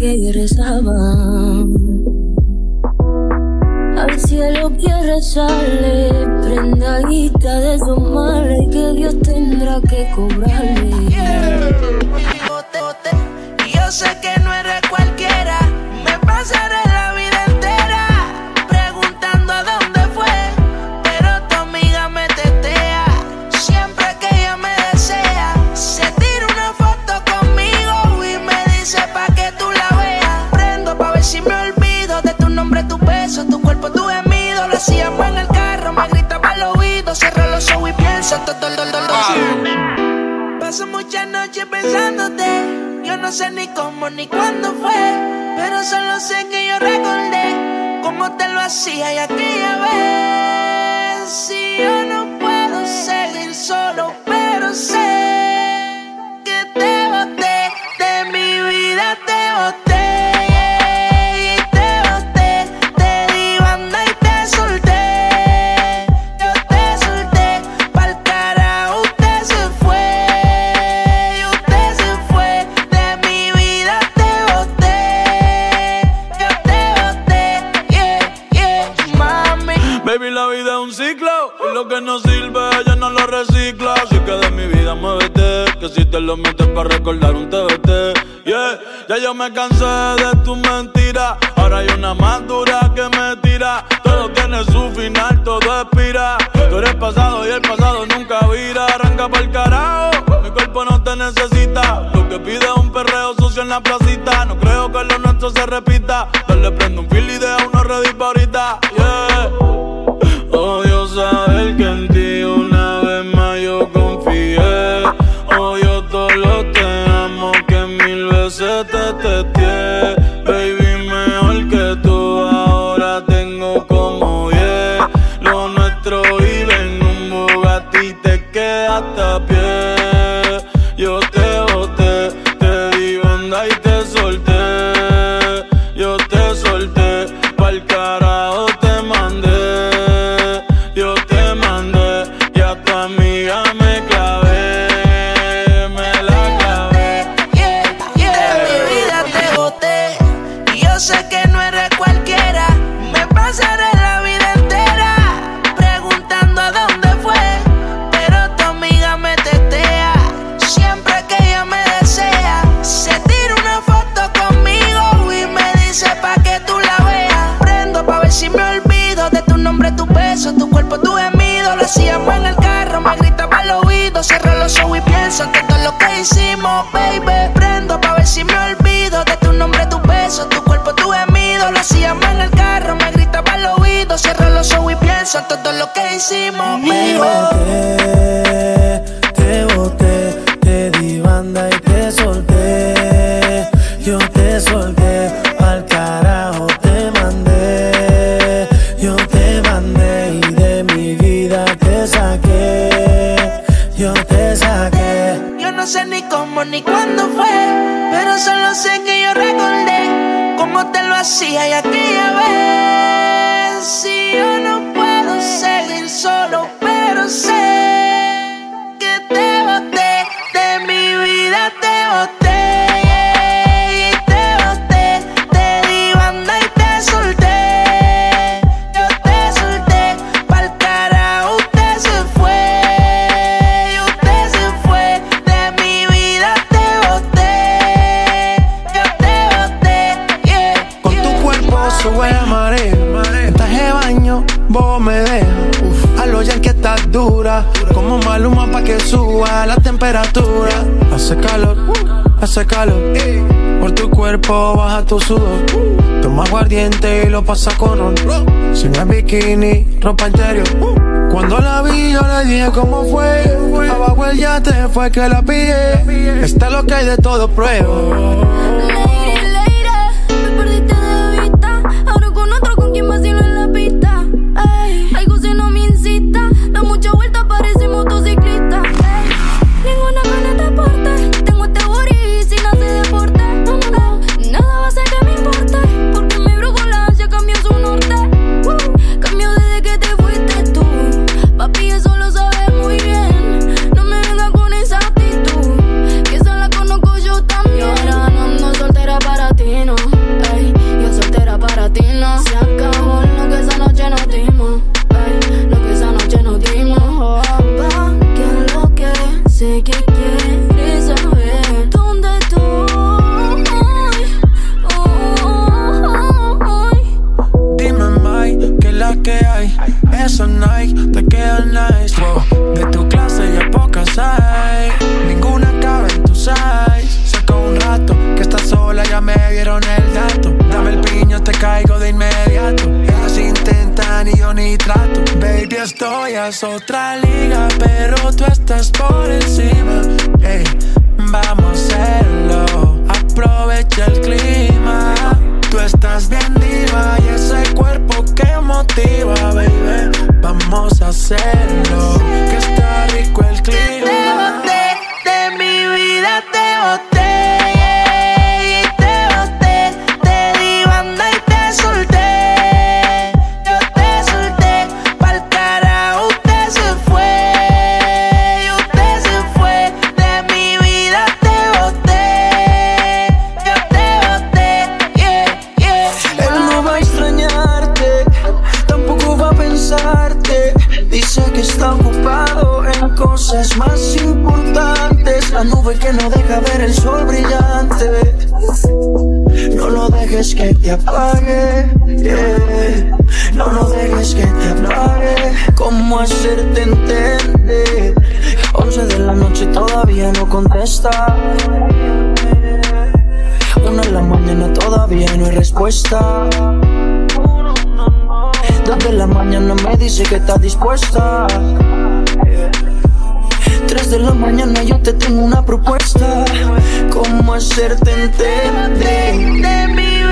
que rezaba. Al cielo que rezarle, prendadita de sus males, que Dios tendrá que cobrarle. Y yo sé que no eres cualquiera, me pasaré la vida entera preguntando a dónde fue, pero tu amiga me tetea. Siempre que ella me desea, se tira una foto conmigo y me dice pa' que tú la veas. Prendo pa' ver si me olvido de tu nombre, tu beso, tu cuerpo, tu gemido. Lo hacíamos en el carro, me gritaba al oído, cierro los ojos y pienso todo el dolor. Paso muchas noches pensándote. Yo no sé ni cómo ni cuándo fue, pero solo sé que yo recordé cómo te lo hacía y aquella vez. Si yo no puedo seguir solo, pero sé que te boté, de mi vida te boté. Lo que no sirve, ella no lo recicla. Así que de mi vida muévete, que si te lo metes para recordar un TBT. Yeah, ya yo me cansé de tus mentiras. Ahora hay una más dura que me tira. Todo tiene su final, todo expira. Tú eres pasado y el pasado nunca vira. Arranca pa'l carajo, mi cuerpo no te necesita. Lo que pide es un perreo sucio en la placita. No creo que lo nuestro se repita. Dale, prende un fil y deja uno ready pa' ahorita. Yeah. Odio saber que en ti una vez más yo confié. Odio todo lo te amo que 1000 veces te testé. Baby, mejor que tú ahora tengo como 10. Lo nuestro vive en un Bugatti, te quedaste a pie. Yo te boté, te di banda y te solté. Yo te solté, pa'l carajo te mandé. Tu cuerpo, tu gemido, lo hacíamos en el carro, me gritaba al oído, cierro los ojos y pienso en todo lo que hicimos, baby. Prendo pa' ver si me olvido de tu nombre, tu beso, tu cuerpo, tu gemido, lo hacíamos en el carro, me gritaba al oído, cierro los ojos y pienso en todo lo que hicimos, baby. Te boté, te di banda y te solté. Yo te solté, al carajo te mandé. Yo te mandé y de mi vida te saqué. Yo te saqué. Yo no sé ni cómo ni cuándo fue, pero solo sé que yo recordé cómo te lo hacía y aquella vez. Si yo no puedo seguir solo, pero sé que te boté, de mi vida te boté. Vos me dejas, a lo ya que estás dura, como Maluma pa' que suba la temperatura. Hace calor, por tu cuerpo baja tu sudor. Toma aguardiente y lo pasa con ron. Si no es bikini, ropa interior. Cuando la vi yo le dije cómo fue. Abajo el yate fue que la pillé. Está lo que hay de todo, pruebo. Me perdiste de vista. Ahora con otro, con quien vacilo en la pista. Ey, algo si no me incita. Da mucha vuelta, parece motociclista. Ey, ninguna gana de deporte. Tengo este body sin hacer deporte. No, nada va a hacer que me importe. Porque mi brújula ya cambió su norte. Cambió desde que te fuiste tú. Papi, eso lo sabes muy bien. No me vengas con esa actitud, que esa la conozco yo también. Y ahora no ando quieres saber dónde estoy. Dime, Mike, que la que hay. Esa Nike te queda nice, wow. De tu clase ya pocas hay. Ninguna cabe en tu size. Saca un rato que estás sola, ya me dieron el dato. Dame el piño, te caigo de inmediato. Ellos intentan y yo ni trato. Baby, estoy a otra liga, pero tú estás por encima. Hey, vamos a hacerlo. Aprovecha el clima. Tú estás bien diva y ese cuerpo que motiva, baby. Vamos a hacerlo, que está rico el clima. Te boté, de mi vida te boté. Y te boté, te di banda y te solté. Yo te solté, pa'l carajo usted se fue. Y usted se fue, de mi vida te boté. Yo te boté, yeah, yeah. Él no va a extrañarte, tampoco va a pensarte. Dice que está ocupado en cosas más importantes. La nube que no deja ver el sol brillante. No lo dejes que te apague, yeah. No lo dejes que te apague. ¿Cómo hacerte entender? 11 de la noche todavía no contesta. 1 de la mañana todavía no hay respuesta. 2 de la mañana me dice que está dispuesta. 3 de la mañana yo te tengo una propuesta. ¿Cómo hacerte entender? De mi